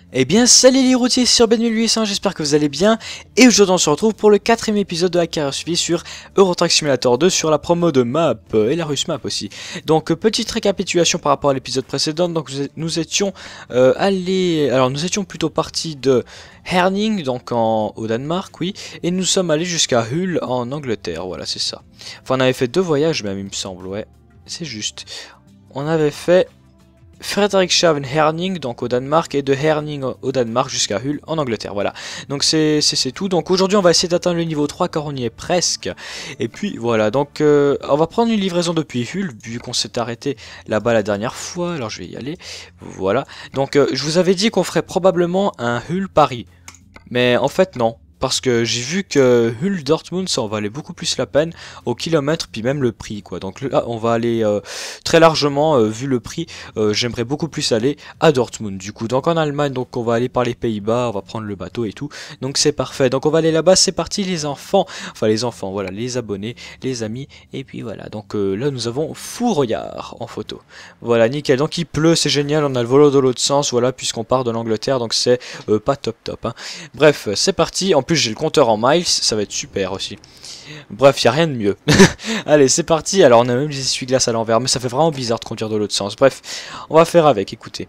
Eh bien salut les routiers sur Ben1800, j'espère que vous allez bien. Et aujourd'hui on se retrouve pour le 4ème épisode de la carrière suivie sur Euro Truck Simulator 2 sur la promo de map et la Russe map aussi. Donc petite récapitulation par rapport à l'épisode précédent. Donc nous étions nous étions plutôt partis de Herning, donc au Danemark, oui. Et nous sommes allés jusqu'à Hull en Angleterre, voilà c'est ça. Enfin on avait fait 2 voyages même il me semble, ouais. C'est juste. On avait fait Frederikshavn Herning, donc au Danemark, et de Herning au Danemark jusqu'à Hull en Angleterre, voilà. Donc c'est tout. Donc aujourd'hui on va essayer d'atteindre le niveau 3 car on y est presque. Et puis voilà, donc on va prendre une livraison depuis Hull, vu qu'on s'est arrêté là-bas la dernière fois, alors je vais y aller. Voilà, donc je vous avais dit qu'on ferait probablement un Hull-Paris. Mais en fait non. Parce que j'ai vu que Hull Dortmund ça en valait beaucoup plus la peine au kilomètre puis même le prix quoi. Donc là on va aller très largement vu le prix, j'aimerais beaucoup plus aller à Dortmund du coup. Donc en Allemagne, donc on va aller par les Pays-Bas, on va prendre le bateau et tout. Donc c'est parfait. Donc on va aller là-bas, c'est parti les enfants. Enfin les enfants, voilà, les abonnés, les amis et puis voilà. Donc là nous avons Fourriard en photo. Voilà, nickel. Donc il pleut, c'est génial, on a le volo dans l'autre sens, voilà, puisqu'on part de l'Angleterre, donc c'est pas top top hein. Bref, c'est parti. En plus j'ai le compteur en miles, ça va être super aussi. Bref, il n'y a rien de mieux. Allez, c'est parti. Alors on a même les essuie-glaces à l'envers, mais ça fait vraiment bizarre de conduire de l'autre sens. Bref, on va faire avec, écoutez.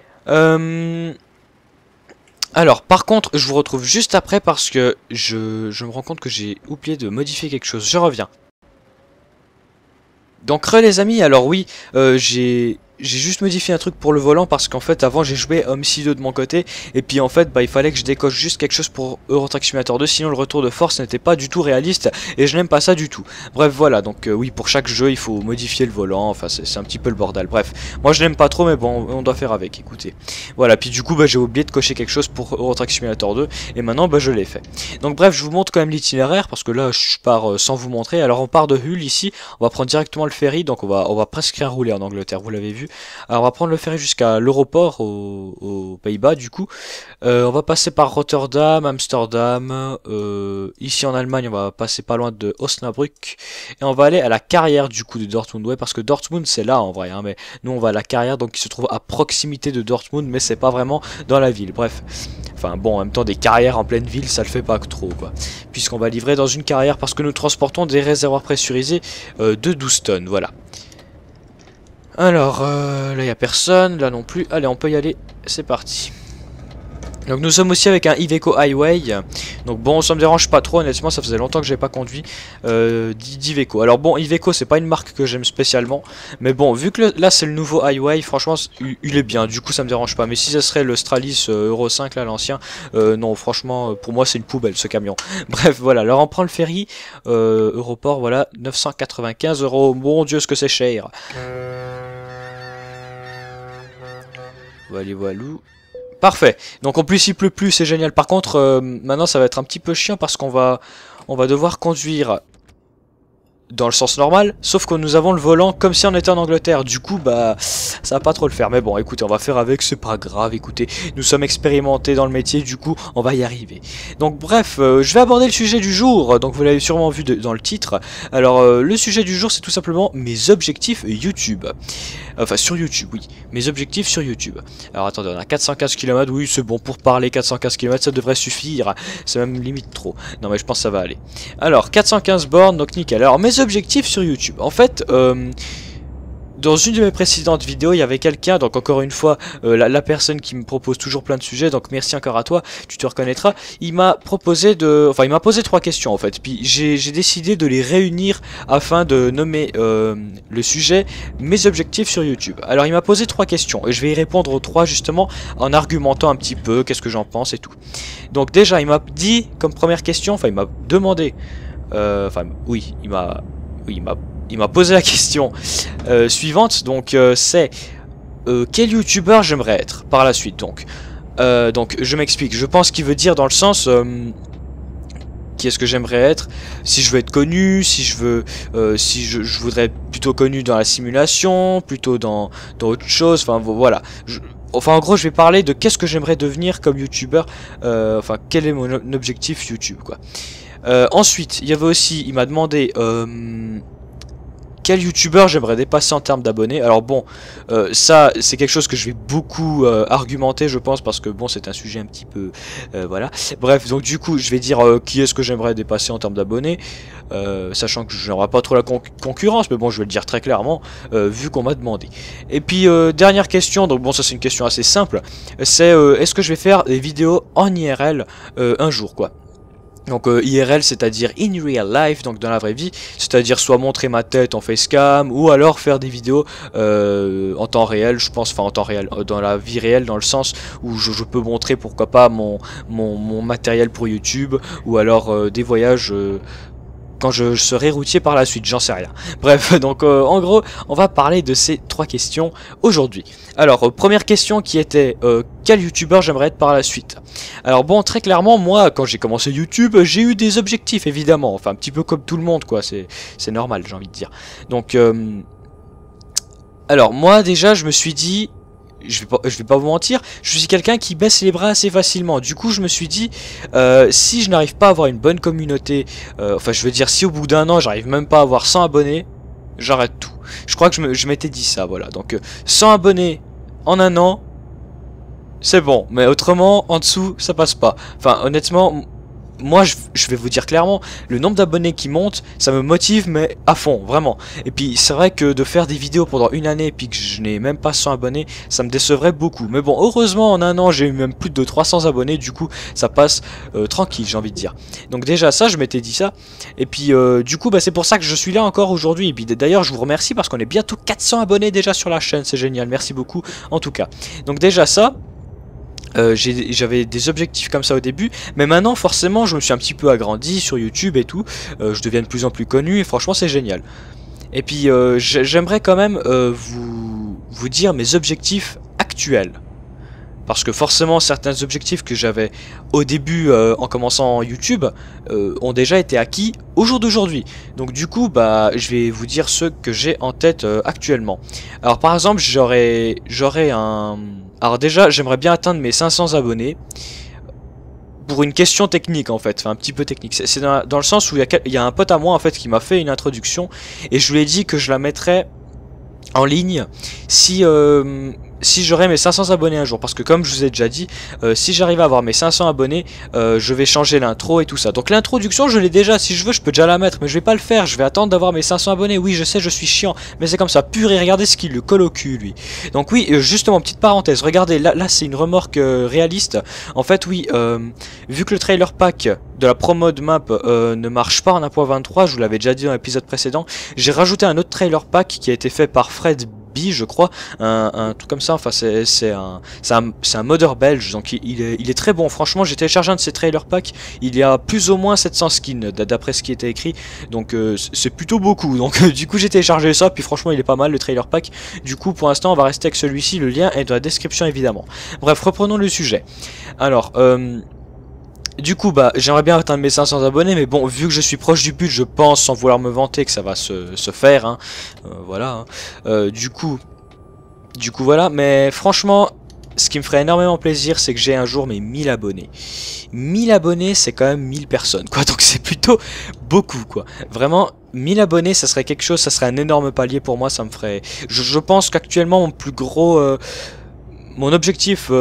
Alors, par contre, je vous retrouve juste après parce que je me rends compte que j'ai oublié de modifier quelque chose. Je reviens. Donc les amis, alors oui, j'ai juste modifié un truc pour le volant parce qu'en fait avant j'ai joué Homicide 2 de mon côté et puis en fait bah il fallait que je décoche juste quelque chose pour Euro Truck Simulator 2, sinon le retour de force n'était pas du tout réaliste et je n'aime pas ça du tout. Bref voilà, donc oui, pour chaque jeu il faut modifier le volant, enfin c'est un petit peu le bordel. Bref, moi je n'aime pas trop mais bon on doit faire avec, écoutez. Voilà, puis du coup bah j'ai oublié de cocher quelque chose pour Euro Truck Simulator 2 et maintenant bah je l'ai fait. Donc bref, je vous montre quand même l'itinéraire parce que là je pars sans vous montrer. Alors on part de Hull ici, on va prendre directement le ferry, donc on va presque rien rouler en Angleterre, vous l'avez vu. Alors on va prendre le ferry jusqu'à l'aéroport aux Pays-Bas du coup. On va passer par Rotterdam, Amsterdam, ici en Allemagne on va passer pas loin de Osnabrück et on va aller à la carrière du coup de Dortmund, ouais, parce que Dortmund c'est là en vrai hein, mais nous on va à la carrière donc qui se trouve à proximité de Dortmund mais c'est pas vraiment dans la ville, bref. Enfin bon, en même temps des carrières en pleine ville ça le fait pas trop quoi, puisqu'on va livrer dans une carrière parce que nous transportons des réservoirs pressurisés de 12 tonnes, voilà. Alors, là il n'y a personne, là non plus. Allez, on peut y aller, c'est parti. Donc nous sommes aussi avec un Iveco Highway. Donc bon, ça me dérange pas trop, honnêtement, ça faisait longtemps que j'ai pas conduit d'Iveco. Alors bon, Iveco c'est pas une marque que j'aime spécialement, mais bon, vu que là c'est le nouveau Highway, franchement il est bien, du coup ça me dérange pas. Mais si ça serait le Stralis Euro 5 là, l'ancien, non franchement pour moi c'est une poubelle ce camion. Bref voilà, alors on prend le ferry, Europort, voilà, 995 €, mon dieu ce que c'est cher. Voilà, voilou. Parfait, donc en plus il pleut plus, c'est génial. Par contre maintenant ça va être un petit peu chiant parce qu'on va devoir conduire dans le sens normal, sauf que nous avons le volant comme si on était en Angleterre, du coup bah ça va pas trop le faire, mais bon écoutez on va faire avec, c'est pas grave, écoutez, nous sommes expérimentés dans le métier, du coup on va y arriver. Donc bref, je vais aborder le sujet du jour, donc vous l'avez sûrement vu dans le titre. Alors le sujet du jour c'est tout simplement mes objectifs YouTube, enfin sur YouTube, oui, mes objectifs sur YouTube. Alors attendez, on a 415 km, oui c'est bon pour parler, 415 km ça devrait suffire, c'est même limite trop, non mais je pense que ça va aller. Alors 415 bornes, donc nickel. Alors mes objectifs sur YouTube, en fait dans une de mes précédentes vidéos il y avait quelqu'un, donc encore une fois la personne qui me propose toujours plein de sujets, donc merci encore à toi, tu te reconnaîtras. Il m'a proposé il m'a posé 3 questions en fait, puis j'ai décidé de les réunir afin de nommer le sujet mes objectifs sur YouTube. Alors il m'a posé 3 questions et je vais y répondre aux 3 justement en argumentant un petit peu qu'est-ce que j'en pense et tout. Donc déjà il m'a dit comme première question, enfin il m'a demandé il m'a posé la question suivante, donc c'est quel youtubeur j'aimerais être par la suite. Donc je m'explique, je pense qu'il veut dire dans le sens qui est-ce que j'aimerais être, si je veux être connu, si je veux si je voudrais être plutôt connu dans la simulation, plutôt dans autre chose, enfin voilà. Enfin en gros je vais parler de qu'est-ce que j'aimerais devenir comme youtubeur, enfin quel est mon objectif YouTube quoi. Ensuite il y avait aussi, il m'a demandé quel youtubeur j'aimerais dépasser en termes d'abonnés. Alors bon, ça c'est quelque chose que je vais beaucoup argumenter je pense, parce que bon c'est un sujet un petit peu voilà. Bref, donc du coup je vais dire qui est-ce que j'aimerais dépasser en termes d'abonnés, sachant que j'aurai pas trop la concurrence, mais bon je vais le dire très clairement vu qu'on m'a demandé. Et puis dernière question, donc bon ça c'est une question assez simple, c'est est-ce que je vais faire des vidéos en IRL un jour quoi. Donc IRL, c'est-à-dire in real life, donc dans la vraie vie, c'est-à-dire soit montrer ma tête en facecam, ou alors faire des vidéos en temps réel, je pense, enfin en temps réel, dans la vie réelle, dans le sens où je peux montrer pourquoi pas mon matériel pour YouTube, ou alors des voyages quand je serai routier par la suite, j'en sais rien. Bref, donc en gros, on va parler de ces 3 questions aujourd'hui. Alors, première question qui était quel youtubeur j'aimerais être par la suite. Alors bon, très clairement, moi, quand j'ai commencé YouTube, j'ai eu des objectifs, évidemment. Enfin, un petit peu comme tout le monde, quoi. C'est normal, j'ai envie de dire. Donc, alors moi, déjà, je me suis dit... je vais pas vous mentir, je suis quelqu'un qui baisse les bras assez facilement. Du coup, je me suis dit, si je n'arrive pas à avoir une bonne communauté, enfin, je veux dire, si au bout d'un an, j'arrive même pas à avoir 100 abonnés, j'arrête tout. Je crois que je m'étais dit ça, voilà. Donc, 100 abonnés en un an, c'est bon. Mais autrement, en dessous, ça passe pas. Enfin, honnêtement... moi je vais vous dire clairement, le nombre d'abonnés qui monte, ça me motive mais à fond, vraiment. Et puis c'est vrai que de faire des vidéos pendant une année et puis que je n'ai même pas 100 abonnés, ça me décevrait beaucoup. Mais bon, heureusement en un an j'ai eu même plus de 300 abonnés, du coup ça passe tranquille, j'ai envie de dire. Donc déjà ça, je m'étais dit ça. Et puis du coup bah, c'est pour ça que je suis là encore aujourd'hui. Et puis d'ailleurs je vous remercie parce qu'on est bientôt 400 abonnés déjà sur la chaîne, c'est génial, merci beaucoup en tout cas. Donc déjà ça... j'avais des objectifs comme ça au début, mais maintenant forcément je me suis un petit peu agrandi sur YouTube et tout, je deviens de plus en plus connu et franchement c'est génial. Et puis j'aimerais quand même vous dire mes objectifs actuels. Parce que forcément certains objectifs que j'avais au début en commençant YouTube ont déjà été acquis au jour d'aujourd'hui. Donc du coup bah je vais vous dire ceux que j'ai en tête actuellement. Alors par exemple j'aurais un... Alors déjà j'aimerais bien atteindre mes 500 abonnés. Pour une question technique en fait, enfin un petit peu technique. C'est dans le sens où il y a un pote à moi en fait qui m'a fait une introduction. Et je lui ai dit que je la mettrais en ligne si j'aurais mes 500 abonnés un jour, parce que comme je vous ai déjà dit, si j'arrive à avoir mes 500 abonnés, je vais changer l'intro et tout ça. Donc l'introduction je l'ai déjà, si je veux je peux déjà la mettre, mais je vais pas le faire, je vais attendre d'avoir mes 500 abonnés. Oui je sais, je suis chiant, mais c'est comme ça, pur, et regardez ce qu'il le colle au cul lui. Donc oui, justement petite parenthèse, regardez, là c'est une remorque réaliste. En fait oui, vu que le trailer pack de la promo de map ne marche pas en 1.23, je vous l'avais déjà dit dans l'épisode précédent, j'ai rajouté un autre trailer pack qui a été fait par Fred B, je crois, un truc comme ça. Enfin c'est un modeur belge, donc il est très bon. Franchement j'ai téléchargé un de ces trailer packs, il y a plus ou moins 700 skins d'après ce qui était écrit, donc c'est plutôt beaucoup. Donc du coup j'ai téléchargé ça, puis franchement il est pas mal le trailer pack. Du coup pour l'instant on va rester avec celui-ci, le lien est dans la description évidemment. Bref, reprenons le sujet. Alors du coup bah j'aimerais bien atteindre mes 500 abonnés, mais bon vu que je suis proche du but, je pense sans vouloir me vanter que ça va se faire hein. Voilà hein. Du coup voilà, mais franchement ce qui me ferait énormément plaisir c'est que j'ai un jour mes 1000 abonnés. 1000 abonnés c'est quand même 1000 personnes quoi, donc c'est plutôt beaucoup quoi. Vraiment 1000 abonnés ça serait quelque chose, ça serait un énorme palier pour moi, ça me ferait... Je pense qu'actuellement mon plus gros... mon objectif...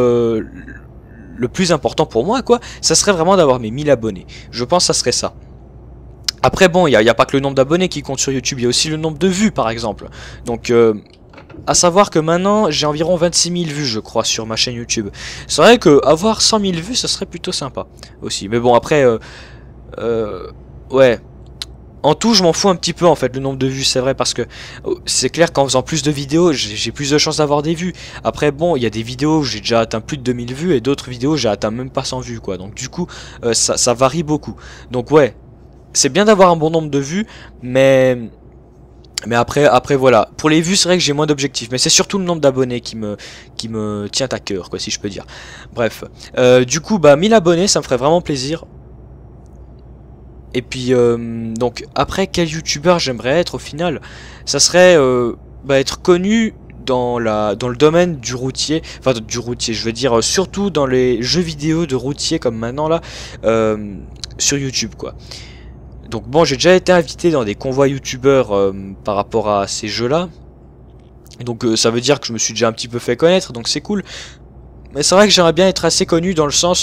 le plus important pour moi quoi, ça serait vraiment d'avoir mes 1000 abonnés. Je pense que ça serait ça. Après bon, il n'y a pas que le nombre d'abonnés qui compte sur YouTube, il y a aussi le nombre de vues par exemple. Donc à savoir que maintenant j'ai environ 26 000 vues je crois sur ma chaîne YouTube. C'est vrai que avoir 100 000 vues ça serait plutôt sympa aussi. Mais bon après ouais. En tout, je m'en fous un petit peu en fait le nombre de vues, c'est vrai, parce que c'est clair qu'en faisant plus de vidéos, j'ai plus de chances d'avoir des vues. Après bon, il y a des vidéos où j'ai déjà atteint plus de 2000 vues et d'autres vidéos j'ai atteint même pas 100 vues quoi. Donc du coup, ça varie beaucoup. Donc ouais, c'est bien d'avoir un bon nombre de vues, mais après voilà. Pour les vues, c'est vrai que j'ai moins d'objectifs, mais c'est surtout le nombre d'abonnés qui me tient à cœur quoi, si je peux dire. Bref, du coup bah 1000 abonnés, ça me ferait vraiment plaisir. Et puis donc après quel youtubeur j'aimerais être au final, ça serait être connu dans le domaine du routier, enfin du routier je veux dire, surtout dans les jeux vidéo de routier comme maintenant là, sur YouTube quoi. Donc bon, j'ai déjà été invité dans des convois youtubeurs par rapport à ces jeux-là. Donc ça veut dire que je me suis déjà un petit peu fait connaître, donc c'est cool. Mais c'est vrai que j'aimerais bien être assez connu dans le sens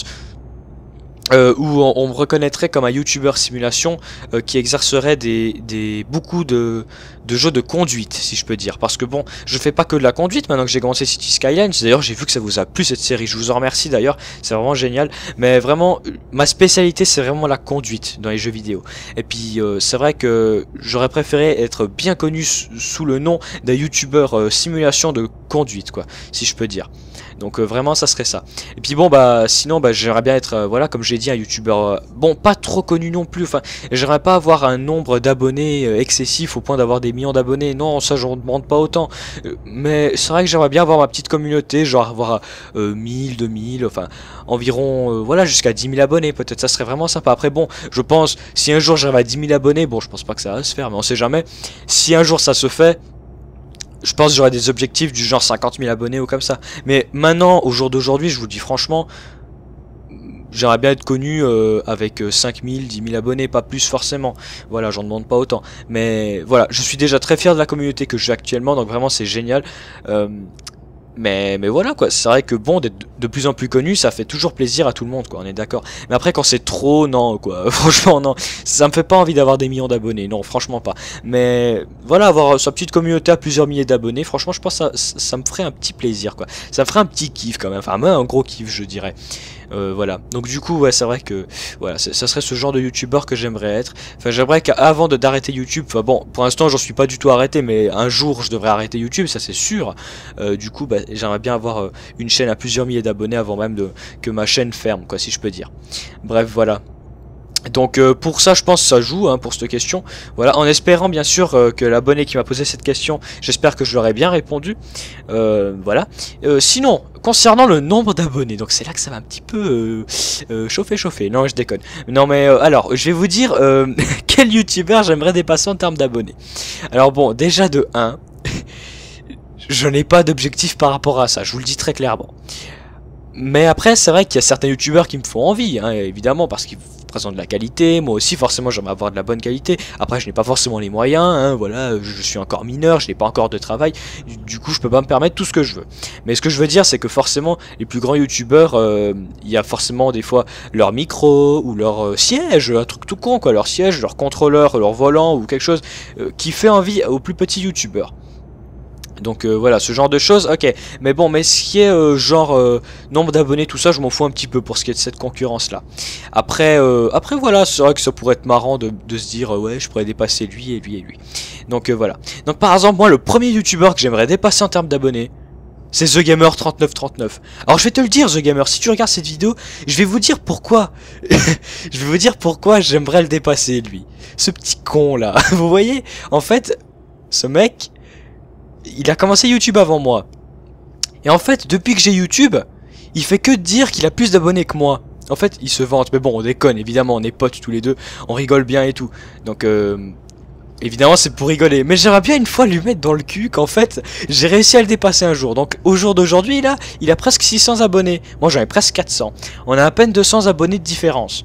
où on me reconnaîtrait comme un youtubeur simulation qui exercerait beaucoup de jeux de conduite, si je peux dire. Parce que bon, je fais pas que de la conduite maintenant que j'ai commencé City Skylines. D'ailleurs, j'ai vu que ça vous a plu cette série, je vous en remercie d'ailleurs, c'est vraiment génial. Mais vraiment, ma spécialité c'est vraiment la conduite dans les jeux vidéo. Et puis c'est vrai que j'aurais préféré être bien connu sous le nom d'un youtubeur simulation de conduite, quoi, si je peux dire. Donc vraiment ça serait ça. Et puis bon bah sinon bah j'aimerais bien être voilà comme j'ai dit un youtubeur bon pas trop connu non plus, enfin j'aimerais pas avoir un nombre d'abonnés excessif au point d'avoir des millions d'abonnés, non ça je ne demande pas autant, mais c'est vrai que j'aimerais bien avoir ma petite communauté, genre avoir 1000, 2000, enfin environ voilà jusqu'à 10 000 abonnés peut-être, ça serait vraiment sympa. Après bon je pense si un jour j'arrive à 10 000 abonnés, bon je pense pas que ça va se faire mais on sait jamais, si un jour ça se fait, je pense que j'aurai des objectifs du genre 50 000 abonnés ou comme ça. Mais maintenant, au jour d'aujourd'hui, je vous dis franchement, j'aimerais bien être connu avec 5 000, 10 000 abonnés, pas plus forcément. Voilà, j'en demande pas autant. Mais voilà, je suis déjà très fier de la communauté que j'ai actuellement, donc vraiment c'est génial. Mais voilà quoi, c'est vrai que bon, d'être de plus en plus connu, ça fait toujours plaisir à tout le monde quoi, on est d'accord. Mais après quand c'est trop, non quoi, franchement non, ça me fait pas envie d'avoir des millions d'abonnés, non franchement pas. Mais voilà, avoir sa petite communauté à plusieurs milliers d'abonnés, franchement je pense que ça me ferait un petit plaisir quoi. Ça me ferait un petit kiff quand même, enfin moi un gros kiff je dirais. Voilà, donc du coup ouais c'est vrai que voilà, ça serait ce genre de youtubeur que j'aimerais être. Enfin j'aimerais qu'avant d'arrêter YouTube, enfin bon pour l'instant j'en suis pas du tout arrêté, mais un jour je devrais arrêter YouTube, ça c'est sûr. Du coup bah, j'aimerais bien avoir une chaîne à plusieurs milliers d'abonnés avant même que ma chaîne ferme quoi, si je peux dire. Bref voilà. Donc pour ça je pense que ça joue hein, pour cette question. Voilà, en espérant bien sûr que l'abonné qui m'a posé cette question, j'espère que je leur ai bien répondu. Voilà. Sinon, concernant le nombre d'abonnés, donc c'est là que ça va un petit peu chauffer. Non, je déconne. Non mais alors, je vais vous dire quel youtubeur j'aimerais dépasser en termes d'abonnés. Alors bon, déjà de 1, je n'ai pas d'objectif par rapport à ça, je vous le dis très clairement. Mais après, c'est vrai qu'il y a certains youtubeurs qui me font envie, hein, évidemment, parce qu'ils présentent de la qualité. Moi aussi, forcément, j'aimerais avoir de la bonne qualité. Après, je n'ai pas forcément les moyens, hein, voilà, je suis encore mineur, je n'ai pas encore de travail. Du coup, je peux pas me permettre tout ce que je veux. Mais ce que je veux dire, c'est que forcément, les plus grands youtubeurs, il y a forcément des fois leur micro ou leur siège, un truc tout con, quoi, leur siège, leur contrôleur, leur volant ou quelque chose qui fait envie aux plus petits youtubeurs. Donc voilà, ce genre de choses, ok. Mais bon, mais ce qui est genre nombre d'abonnés, tout ça, je m'en fous un petit peu pour ce qui est de cette concurrence-là. Après voilà, c'est vrai que ça pourrait être marrant de se dire, ouais, je pourrais dépasser lui et lui et lui. Donc voilà. Donc par exemple, moi, le premier youtubeur que j'aimerais dépasser en termes d'abonnés, c'est TheGamer3939. Alors je vais te le dire, TheGamer, si tu regardes cette vidéo, je vais vous dire pourquoi. Je vais vous dire pourquoi j'aimerais le dépasser, lui. Ce petit con, là. Vous voyez, en fait, ce mec... il a commencé YouTube avant moi. Et en fait, depuis que j'ai YouTube, il fait que dire qu'il a plus d'abonnés que moi. En fait, il se vante. Mais bon, on déconne, évidemment, on est potes tous les deux. On rigole bien et tout. Donc, évidemment, c'est pour rigoler. Mais j'aimerais bien une fois lui mettre dans le cul qu'en fait, j'ai réussi à le dépasser un jour. Donc, au jour d'aujourd'hui, là, il a presque 600 abonnés. Moi, j'en ai presque 400. On a à peine 200 abonnés de différence.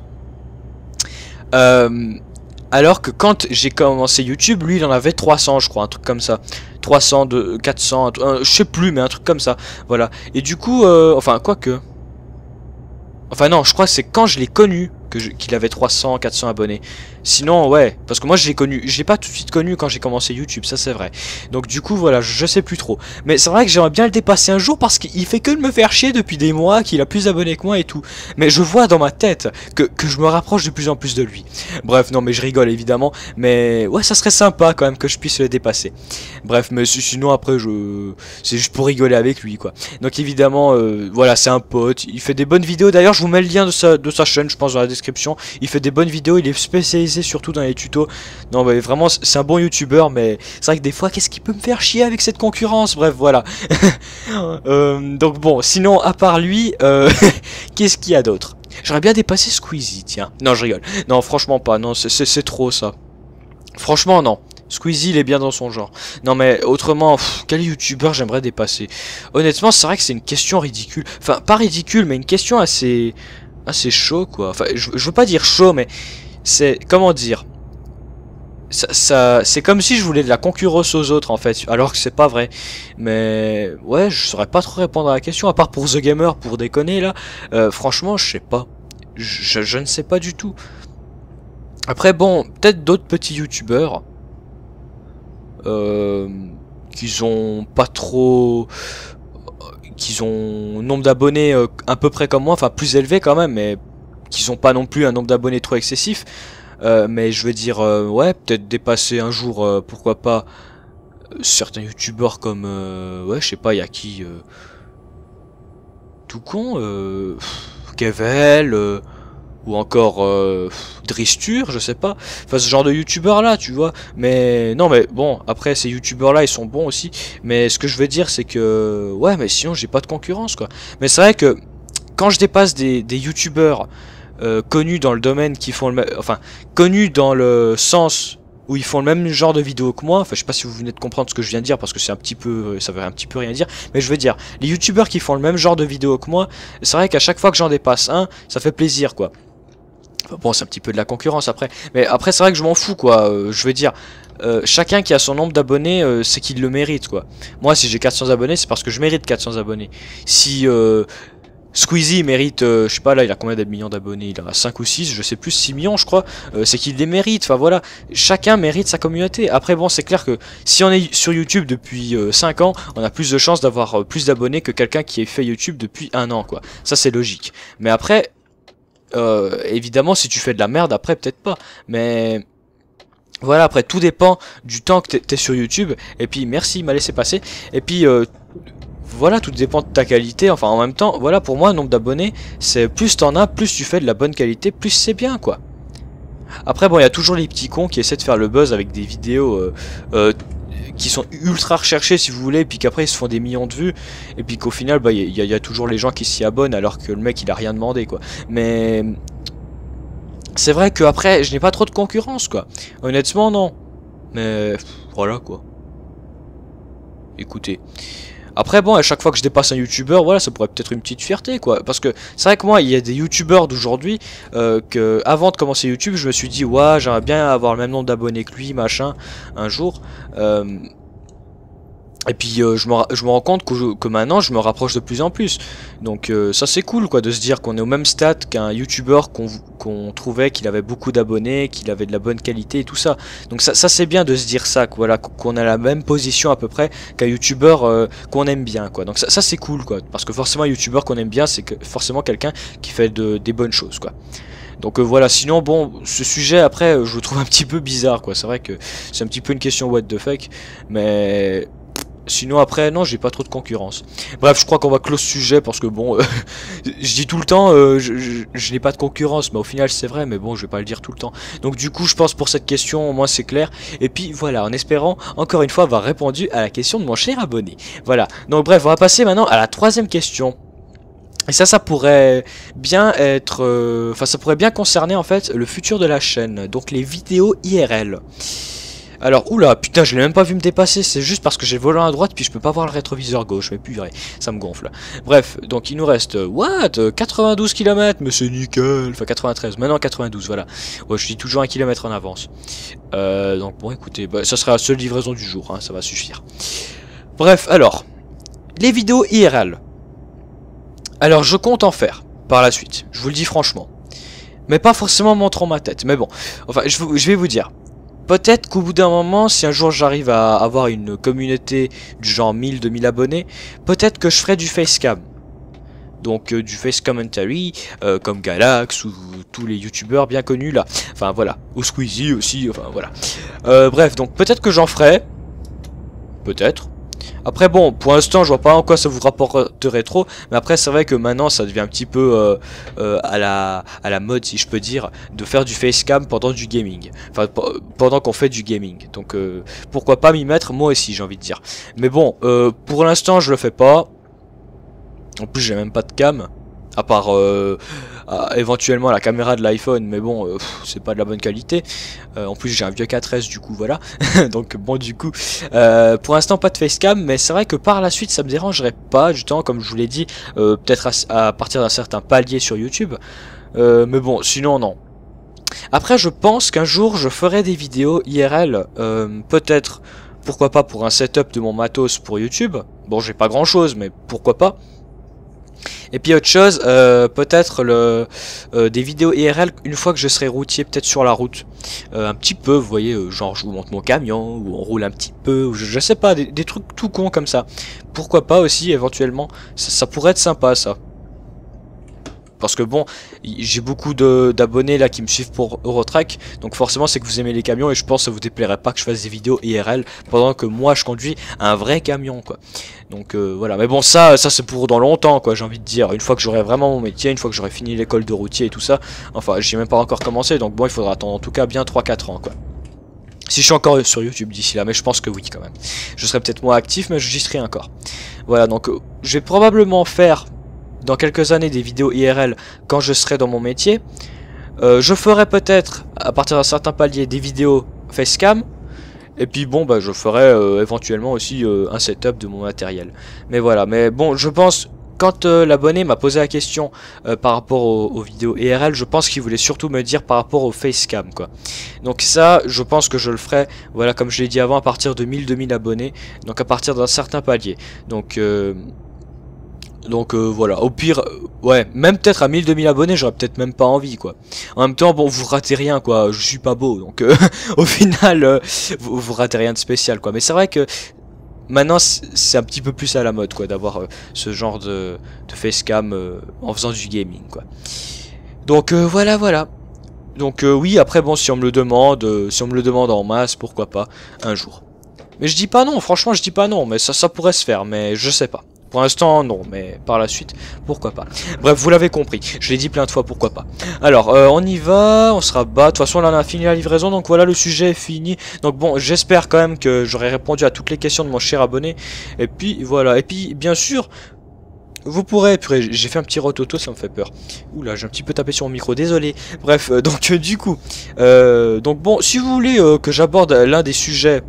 Alors que quand j'ai commencé YouTube, lui il en avait 300 je crois, un truc comme ça. 300, 400, je sais plus mais un truc comme ça. Voilà. Et du coup, enfin quoique. Enfin non, je crois que c'est quand je l'ai connu qu'il avait 300, 400 abonnés. Sinon, ouais, parce que moi je l'ai connu, je l'ai pas tout de suite connu quand j'ai commencé YouTube, ça c'est vrai. Donc du coup, voilà, je sais plus trop. Mais c'est vrai que j'aimerais bien le dépasser un jour parce qu'il fait que de me faire chier depuis des mois, qu'il a plus d'abonnés que moi et tout. Mais je vois dans ma tête que je me rapproche de plus en plus de lui. Bref, non mais je rigole évidemment, mais ouais, ça serait sympa quand même que je puisse le dépasser. Bref, mais sinon après, c'est juste pour rigoler avec lui, quoi. Donc évidemment, voilà, c'est un pote, il fait des bonnes vidéos, d'ailleurs je vous mets le lien de sa chaîne, je pense, dans la description. Il fait des bonnes vidéos, il est spécialisé surtout dans les tutos. Non mais vraiment c'est un bon youtubeur, mais c'est vrai que des fois qu'est-ce qui peut me faire chier avec cette concurrence. Bref voilà. Donc bon, sinon à part lui, qu'est-ce qu'il y a d'autre? J'aurais bien dépassé Squeezie, tiens. Non je rigole, non franchement pas, non c'est trop ça. Franchement non, Squeezie il est bien dans son genre. Non mais autrement, quel youtubeur j'aimerais dépasser? Honnêtement c'est vrai que c'est une question ridicule. Enfin pas ridicule mais une question assez chaud quoi. Enfin je veux pas dire chaud mais c'est, comment dire, c'est comme si je voulais de la concurrence aux autres en fait, alors que c'est pas vrai. Mais ouais, je saurais pas trop répondre à la question, à part pour The Gamer, pour déconner là. Franchement, je sais pas. Je ne sais pas du tout. Après bon, peut-être d'autres petits youtubeurs qui ont pas trop, qui ont un nombre d'abonnés à peu près comme moi, enfin plus élevé quand même, mais qui sont pas non plus un nombre d'abonnés trop excessif. Mais je veux dire, ouais, peut-être dépasser un jour, pourquoi pas, certains youtubeurs comme, ouais, je sais pas, il y a qui, tout con, Kevel, ou encore Dristur, je sais pas, enfin ce genre de youtubeurs là, tu vois. Mais non, mais bon, après ces youtubeurs là ils sont bons aussi, mais ce que je veux dire c'est que ouais, mais sinon j'ai pas de concurrence quoi. Mais c'est vrai que quand je dépasse des youtubeurs connus dans le domaine qui font le enfin connus dans le sens où ils font le même genre de vidéo que moi, enfin je sais pas si vous venez de comprendre ce que je viens de dire parce que c'est un petit peu, ça veut un petit peu rien dire, mais je veux dire, les youtubeurs qui font le même genre de vidéo que moi, c'est vrai qu'à chaque fois que j'en dépasse un, ça fait plaisir quoi. Enfin, bon, c'est un petit peu de la concurrence après, mais après c'est vrai que je m'en fous quoi, je veux dire, chacun qui a son nombre d'abonnés, c'est qu'il le mérite quoi. Moi si j'ai 400 abonnés, c'est parce que je mérite 400 abonnés. Si Squeezie mérite, je sais pas là, il a combien de millions d'abonnés, il a 5 ou 6, je sais plus, 6 millions je crois, c'est qu'il les mérite, enfin voilà, chacun mérite sa communauté. Après bon, c'est clair que si on est sur YouTube depuis 5 ans, on a plus de chances d'avoir plus d'abonnés que quelqu'un qui ait fait YouTube depuis 1 an quoi, ça c'est logique. Mais après, évidemment si tu fais de la merde, après peut-être pas, mais... Voilà, après tout dépend du temps que t'es sur YouTube, et puis merci, il m'a laissé passer, et puis... voilà, tout dépend de ta qualité, enfin en même temps, voilà, pour moi, le nombre d'abonnés, c'est plus t'en as, plus tu fais de la bonne qualité, plus c'est bien, quoi. Après, bon, il y a toujours les petits cons qui essaient de faire le buzz avec des vidéos qui sont ultra recherchées, si vous voulez, et puis qu'après ils se font des millions de vues, et puis qu'au final, bah, il y a toujours les gens qui s'y abonnent, alors que le mec, il a rien demandé, quoi. Mais... c'est vrai que après, je n'ai pas trop de concurrence, quoi. Honnêtement, non. Mais... voilà, quoi. Écoutez... Après bon, à chaque fois que je dépasse un youtubeur, voilà, ça pourrait peut-être une petite fierté quoi. Parce que c'est vrai que moi, il y a des youtubeurs d'aujourd'hui que avant de commencer YouTube, je me suis dit ouais, j'aimerais bien avoir le même nombre d'abonnés que lui, machin, un jour. Et puis je me rends compte que maintenant je me rapproche de plus en plus. Donc ça c'est cool quoi de se dire qu'on est au même stade qu'un youtubeur qu'on trouvait qu'il avait beaucoup d'abonnés, qu'il avait de la bonne qualité et tout ça. Donc ça c'est bien de se dire ça, voilà, qu'on a la même position à peu près qu'un youtubeur qu'on aime bien quoi. Donc ça c'est cool quoi, parce que forcément un youtubeur qu'on aime bien c'est forcément quelqu'un qui fait des bonnes choses quoi. Donc voilà, sinon bon, ce sujet après je le trouve un petit peu bizarre quoi. C'est vrai que c'est un petit peu une question what the fuck, mais... sinon après non, j'ai pas trop de concurrence. Bref, je crois qu'on va close ce sujet parce que bon, je dis tout le temps je n'ai pas de concurrence, mais au final c'est vrai, mais bon je vais pas le dire tout le temps. Donc du coup je pense pour cette question au moins c'est clair. Et puis voilà, en espérant encore une fois avoir répondu à la question de mon cher abonné. Voilà, donc bref, on va passer maintenant à la troisième question. Et ça pourrait bien être... enfin ça pourrait bien concerner en fait le futur de la chaîne, donc les vidéos IRL. Alors, oula, putain, je l'ai même pas vu me dépasser, c'est juste parce que j'ai le volant à droite, puis je peux pas voir le rétroviseur gauche, mais purée, ça me gonfle. Bref, donc il nous reste, 92 km, mais c'est nickel, enfin 93, maintenant 92, voilà. Ouais, je dis toujours 1 km en avance. Donc bon, écoutez, bah, ça sera la seule livraison du jour, hein, ça va suffire. Bref, alors, les vidéos IRL. Alors, je compte en faire, par la suite, je vous le dis franchement. Mais pas forcément en montrant ma tête, mais bon, enfin, je vais vous dire. Peut-être qu'au bout d'un moment, si un jour j'arrive à avoir une communauté du genre 1000-2000 abonnés, peut-être que je ferai du facecam. Donc du face commentary, comme Galax ou tous les youtubeurs bien connus là. Enfin voilà, ou Squeezie aussi, enfin voilà. Bref, donc peut-être que j'en ferai. Peut-être. Après bon, pour l'instant je vois pas en quoi ça vous rapporterait trop, mais après c'est vrai que maintenant ça devient un petit peu à la mode si je peux dire, de faire du facecam pendant du gaming, enfin pendant qu'on fait du gaming, donc pourquoi pas m'y mettre moi aussi j'ai envie de dire. Mais bon, pour l'instant je le fais pas, en plus j'ai même pas de cam, à part éventuellement la caméra de l'iPhone, mais bon c'est pas de la bonne qualité. En plus j'ai un vieux 4S du coup voilà. Donc bon du coup pour l'instant pas de facecam, mais c'est vrai que par la suite ça me dérangerait pas du temps, comme je vous l'ai dit, peut-être à partir d'un certain palier sur YouTube, mais bon sinon non. Après, je pense qu'un jour, je ferai des vidéos IRL, peut-être, pourquoi pas pour un setup de mon matos pour YouTube. Bon, j'ai pas grand-chose, mais pourquoi pas. Et puis autre chose, peut-être des vidéos IRL une fois que je serai routier, peut-être sur la route. Un petit peu, vous voyez, genre je vous montre mon camion, ou on roule un petit peu, ou je sais pas, des trucs tout cons comme ça. Pourquoi pas aussi, éventuellement, ça pourrait être sympa ça. Parce que bon, j'ai beaucoup d'abonnés là qui me suivent pour Eurotrack, donc forcément c'est que vous aimez les camions et je pense que ça vous déplairait pas que je fasse des vidéos IRL pendant que moi je conduis un vrai camion quoi. Donc voilà, mais bon ça c'est pour dans longtemps quoi, j'ai envie de dire, une fois que j'aurai vraiment mon métier, une fois que j'aurai fini l'école de routier et tout ça, enfin j'ai même pas encore commencé, donc bon il faudra attendre en tout cas bien 3-4 ans quoi. Si je suis encore sur YouTube d'ici là, mais je pense que oui quand même. Je serai peut-être moins actif mais j'y serai encore. Voilà, donc je vais probablement faire dans quelques années des vidéos IRL quand je serai dans mon métier. Je ferai peut-être à partir d'un certain palier des vidéos facecam. Et puis bon bah je ferai éventuellement aussi un setup de mon matériel. Mais voilà, mais bon je pense quand l'abonné m'a posé la question par rapport aux vidéos IRL, je pense qu'il voulait surtout me dire par rapport au facecam quoi. Donc ça je pense que je le ferai, voilà comme je l'ai dit avant, à partir de 1000-2000 abonnés. Donc à partir d'un certain palier. Donc voilà, au pire, ouais, même peut-être à 1000-2000 abonnés, j'aurais peut-être même pas envie quoi. En même temps, bon, vous ratez rien quoi, je suis pas beau, donc au final, vous ratez rien de spécial quoi. Mais c'est vrai que maintenant, c'est un petit peu plus à la mode quoi, d'avoir ce genre de facecam en faisant du gaming quoi. Donc voilà. Donc oui, après bon, si on me le demande en masse, pourquoi pas, un jour. Mais je dis pas non, franchement je dis pas non, mais ça pourrait se faire, mais je sais pas. Pour l'instant, non, mais par la suite, pourquoi pas. Bref, vous l'avez compris, je l'ai dit plein de fois, pourquoi pas. Alors, on y va, on se rabat. De toute façon, là, on a fini la livraison, donc voilà, le sujet est fini. Donc bon, j'espère quand même que j'aurai répondu à toutes les questions de mon cher abonné. Et puis, voilà. Et puis, bien sûr, vous pourrez... Purée, j'ai fait un petit rototo, ça me fait peur. Oula, j'ai un petit peu tapé sur mon micro, désolé. Bref, donc du coup... donc bon, si vous voulez que j'aborde l'un des sujets...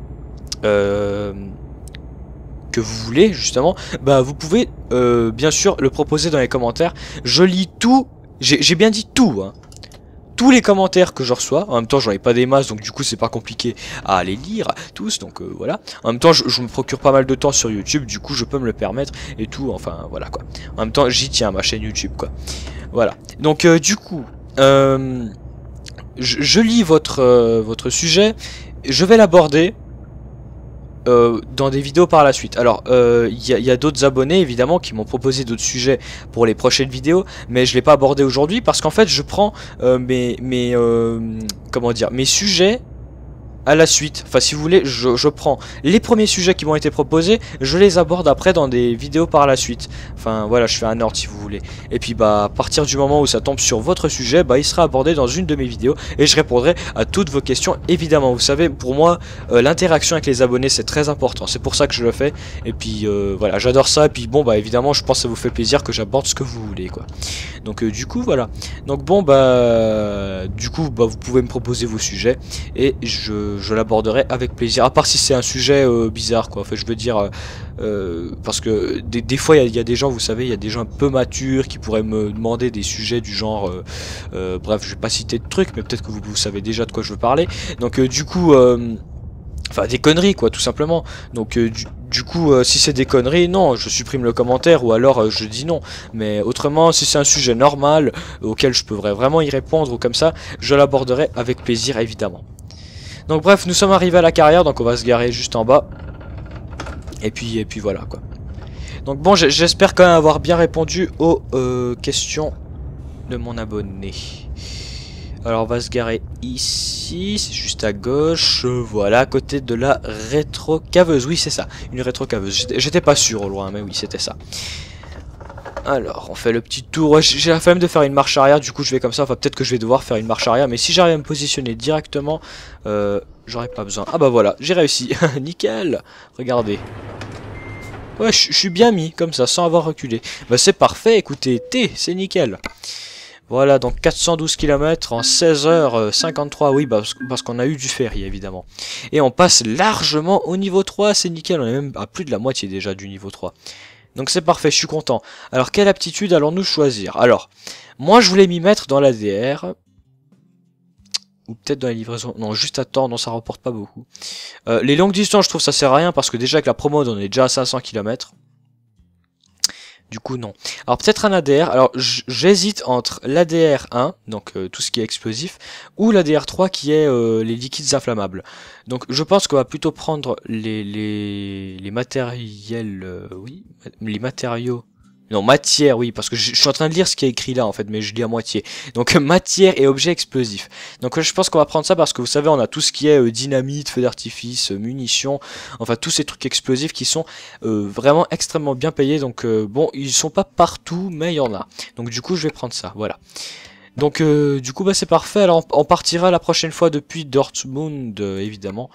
que vous voulez justement, bah vous pouvez bien sûr le proposer dans les commentaires. Je lis tout, j'ai bien dit tout hein. Tous les commentaires que je reçois, en même temps j'en ai pas des masses donc du coup c'est pas compliqué à les lire tous, donc voilà. En même temps je me procure pas mal de temps sur YouTube, du coup je peux me le permettre et tout, enfin voilà quoi. En même temps j'y tiens à ma chaîne YouTube quoi. Voilà, donc du coup je lis votre sujet, je vais l'aborder dans des vidéos par la suite. Alors y a d'autres abonnés évidemment qui m'ont proposé d'autres sujets pour les prochaines vidéos, mais je l'ai pas abordé aujourd'hui parce qu'en fait je prends comment dire, mes sujets à la suite. Enfin si vous voulez, je prends les premiers sujets qui m'ont été proposés, je les aborde après dans des vidéos par la suite. Enfin voilà, je fais un ordre si vous voulez. Et puis bah à partir du moment où ça tombe sur votre sujet, bah il sera abordé dans une de mes vidéos et je répondrai à toutes vos questions évidemment. Vous savez, pour moi l'interaction avec les abonnés c'est très important, c'est pour ça que je le fais. Et puis voilà, j'adore ça. Et puis bon bah évidemment je pense que ça vous fait plaisir que j'aborde ce que vous voulez quoi. Donc du coup voilà. Donc bon bah du coup bah vous pouvez me proposer vos sujets et je l'aborderai avec plaisir, à part si c'est un sujet bizarre quoi. Enfin je veux dire parce que des fois il y a des gens, vous savez, il y a des gens un peu matures qui pourraient me demander des sujets du genre bref je vais pas citer de trucs mais peut-être que vous savez déjà de quoi je veux parler. Donc du coup enfin des conneries quoi tout simplement. Donc du coup si c'est des conneries, non, je supprime le commentaire ou alors je dis non. Mais autrement si c'est un sujet normal auquel je pourrais vraiment y répondre ou comme ça, je l'aborderai avec plaisir évidemment. Donc bref, nous sommes arrivés à la carrière, donc on va se garer juste en bas. Et puis voilà quoi. Donc bon, j'espère quand même avoir bien répondu aux questions de mon abonné. Alors on va se garer ici, c'est juste à gauche, voilà, à côté de la rétro-caveuse. Oui c'est ça, une rétro-caveuse, j'étais pas sûr au loin, mais oui c'était ça. Alors, on fait le petit tour. Ouais, j'ai la flemme de faire une marche arrière, du coup je vais comme ça. Enfin, peut-être que je vais devoir faire une marche arrière, mais si j'arrive à me positionner directement, j'aurais pas besoin. Ah bah voilà, j'ai réussi. Nickel. Regardez. Ouais, je suis bien mis, comme ça, sans avoir reculé. Bah c'est parfait, écoutez, c'est nickel. Voilà, donc 412 km en 16h53, oui, parce qu'on a eu du ferry, évidemment. Et on passe largement au niveau 3, c'est nickel, on est même à plus de la moitié déjà du niveau 3. Donc c'est parfait, je suis content. Alors quelle aptitude allons-nous choisir? Alors, moi je voulais m'y mettre dans l'ADR. ou peut-être dans les livraisons. Non, juste à temps, non, ça rapporte pas beaucoup. Les longues distances, je trouve ça sert à rien parce que déjà avec la promo, on est déjà à 500 km. Du coup, non. Alors, peut-être un ADR. Alors, j'hésite entre l'ADR 1, donc tout ce qui est explosif, ou l'ADR 3 qui est les liquides inflammables. Donc, je pense qu'on va plutôt prendre les matériels... oui, les matériaux... Non, matière, oui, parce que je suis en train de lire ce qui est écrit là, en fait, mais je lis à moitié. Donc, matière et objets explosifs. Donc, je pense qu'on va prendre ça parce que, vous savez, on a tout ce qui est dynamite, feu d'artifice, munitions, enfin, tous ces trucs explosifs qui sont vraiment extrêmement bien payés. Donc, bon, ils sont pas partout, mais il y en a. Donc, du coup, je vais prendre ça, voilà. Donc, du coup, bah, c'est parfait. Alors, on partira la prochaine fois depuis Dortmund, évidemment.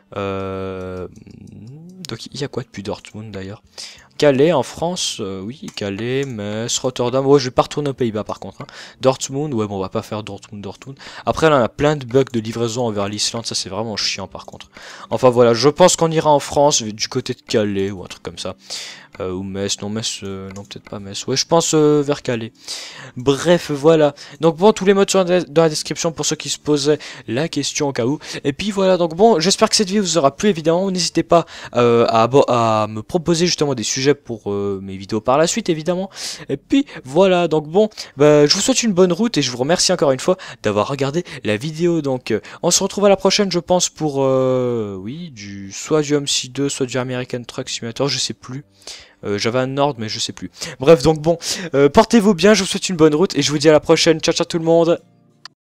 Donc, il y a quoi depuis Dortmund, d'ailleurs? Calais en France, oui, Calais, Metz, Rotterdam, ouais je vais pas retourner aux Pays-Bas par contre, hein. Dortmund, ouais bon on va pas faire Dortmund. Après là on a plein de bugs de livraison envers l'Islande, ça c'est vraiment chiant par contre. Enfin voilà, je pense qu'on ira en France, du côté de Calais ou un truc comme ça. Ou Metz, non Metz, non peut-être pas Metz, ouais je pense vers Calais. Bref voilà, donc bon tous les modes sont dans la description pour ceux qui se posaient la question au cas où. Et puis voilà, donc bon j'espère que cette vidéo vous aura plu évidemment, n'hésitez pas à me proposer justement des sujets pour mes vidéos par la suite évidemment. Et puis voilà, donc bon bah, je vous souhaite une bonne route et je vous remercie encore une fois d'avoir regardé la vidéo. Donc on se retrouve à la prochaine je pense pour oui soit du MC2 soit du American Truck Simulator, je sais plus. J'avais un ordre mais je sais plus. Bref donc bon, portez-vous bien, je vous souhaite une bonne route et je vous dis à la prochaine. Ciao ciao tout le monde.